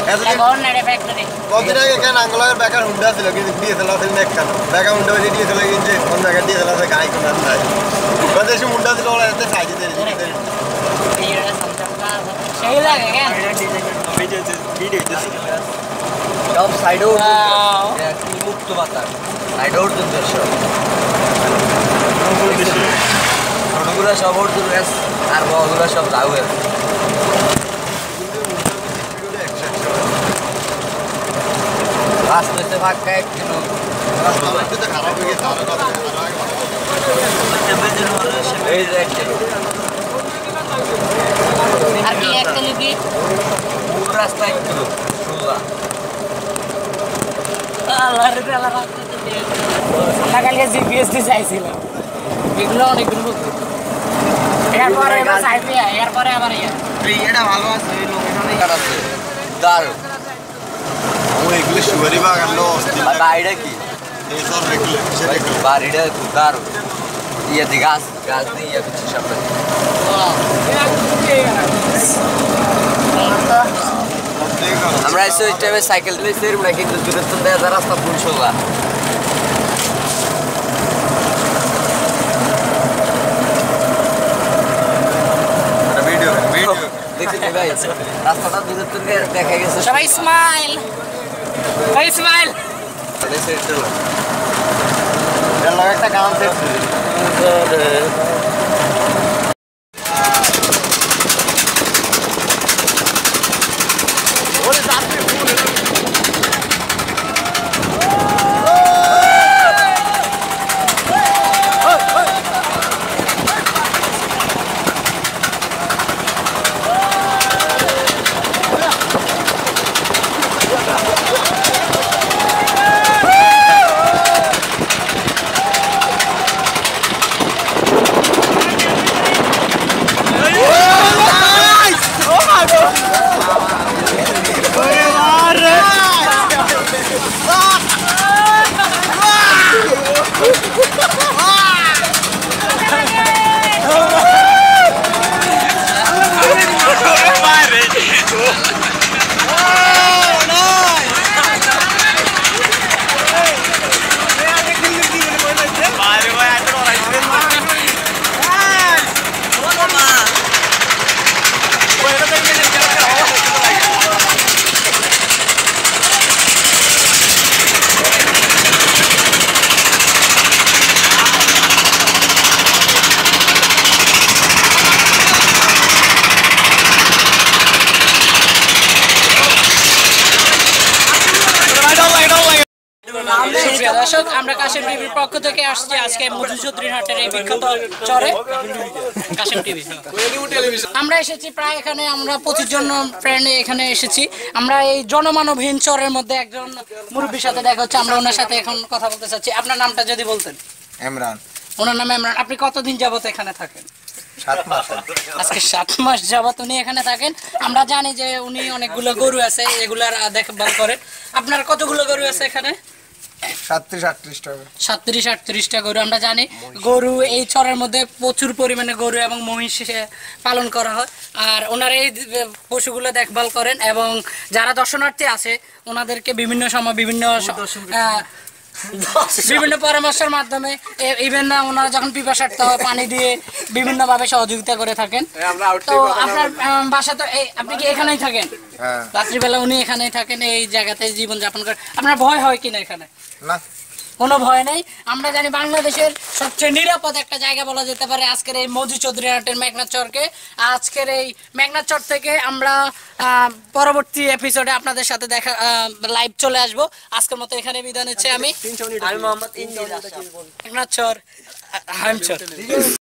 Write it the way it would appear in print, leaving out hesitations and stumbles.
কদিন আগে কেন আঙ্গলার বেকার হুন্ডা ছিল কিন্তু ডিএসএলআর ছিল একখান বেকার হুন্ডা হয়েছে ডিএসএলআর কিনছে কোন জায়গায় ডিএসএলআর গাড়ি কোনো নাই দেশে হুন্ডা ছিল ওরা এতে সাইজে দেয় সব সাইডেও মুক্ত বাতাস সাইডেও উঠতে সব ছোটগুলো সব উঠতে আর বড়গুলো সব লাউ রাস্তা হচ্ছে ফাঁকা কিন্তু খারাপ হয়ে গেছে রাস্তা একটু আমরা কালকে জিপিএস দিয়ে চাইছিলাম এগুলো অনেকগুলো এরপরে এবার চাইবে এরপরে আবার এটা ভালো আছে এই লোকেশনে দারুণ এগুলো সুগারি বাগান বাড়িটা কি বাড়িটা খুব দারুণ ইয়ে দি গাছ গাছ দিয়ে ইয়ে করছে সামনে আমরা এসে ওই টাইমে সাইকেল দিয়ে সেরম না কিন্তু দূরের তো দেখা রাস্তা ফুল সোজা দেখছি ভাই রাস্তাটা দূরের তো দেখা গেছে সবাই স্মাইল ভাই স্মাইল একটা গান দর্শক আমরা কাশিম টিভির পক্ষ থেকে আসছি আজকে মধুচৌধুরী হাটের এই বিখ্যাত চরে কাশিম টিভি আমরা এসেছি প্রায় এখানে আমরা 25 জন ফ্রেন্ড এখানে এসেছি আমরা এই জনমানবহীন চরের মধ্যে একজন মুরব্বীর সাথে দেখা হচ্ছে আমরা ওনার সাথে এখন কথা বলতে চাচ্ছি আপনার নামটা যদি বলতেন ইমরান ওনার নাম ইমরান আপনি কতদিন যাবত এখানে থাকেন 7 মাস আজকে 7 মাস যাবত উনি এখানে থাকেন আমরা জানি যে উনি অনেকগুলো গরু আছে এগুলার দেখভাল করেন আপনার কতগুলো গরু আছে এখানে 37-38টা গরু আমরা জানি গরু এই চরের মধ্যে প্রচুর পরিমাণে গরু এবং মহিষ পালন করা হয় আর ওনারা এই পশুগুলো দেখভাল করেন এবং যারা দর্শনার্থী আছে ওনাদেরকে বিভিন্ন সময় বিভিন্ন পরামর্শের মাধ্যমে ইভেন না ওনারা যখন পিপাসার্থ হয় পানি দিয়ে বিভিন্নভাবে সহযোগিতা করে থাকেন তো আপনার বাসা তো আপনি কি এখানেই থাকেন রাত্রিবেলা উনি এখানেই থাকেন এই জায়গাতে জীবনযাপন করেন আপনার ভয় হয় কিনা এখানে না কোনো ভয় নেই আমরা জানি বাংলাদেশের সবচেয়ে নিরাপদ একটা জায়গা বলা যেতে পারে আজকের এই মধুচৌধুরী হাটের মেঘনাথ চরকে আজকের এই মেঘনাথ চর থেকে আমরা পরবর্তী এপিসোডে আপনাদের সাথে দেখা লাইভ চলে আসবো আজকের মতো এখানে বিদায় নিচ্ছি আমি মোহাম্মদ ইন্দ্রিল মেঘনাথ চর হাইমচর